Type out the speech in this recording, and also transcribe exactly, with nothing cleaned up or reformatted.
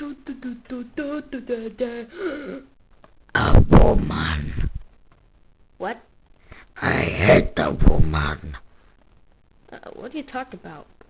A woman. What? I hate the woman. Uh, what are you talking about?